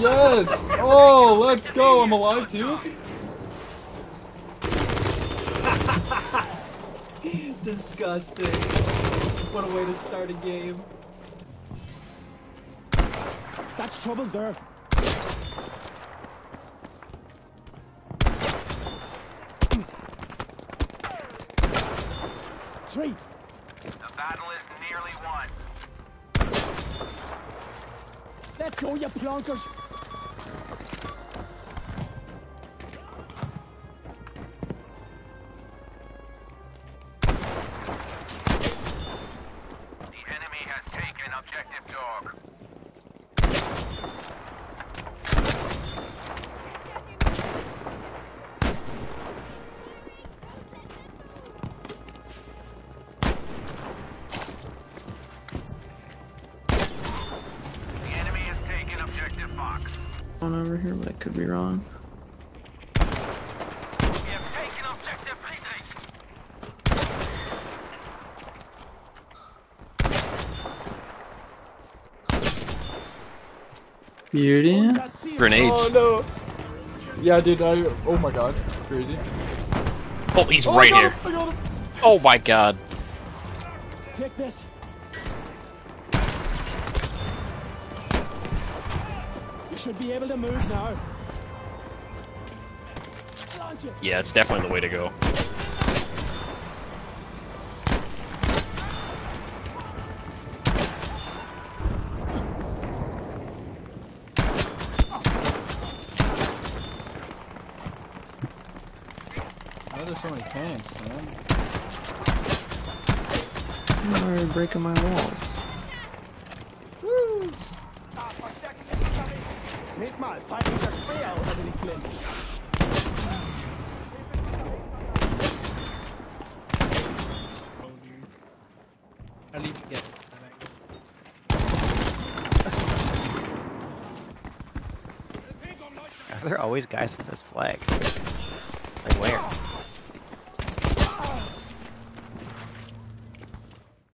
Yes! Oh, let's go! I'm alive too? Disgusting. What a way to start a game. That's trouble there. Three. The battle is nearly won. Let's go, you plonkers. The enemy has taken objective dog. One over here, but I could be wrong. We have taken objective Friedrich. Beauty. Grenades. Oh no! Yeah, dude, oh my god. Crazy. Oh, he's right here. I got him. Oh my god. Take this. You should be able to move now. Launch it. Yeah, it's definitely the way to go. Why are there so many tanks, man? Why are you breaking my walls? Woo! Seht mal, feindlicher Speer unter den Klippen. At least get it. Are there always guys with this flag? Like where?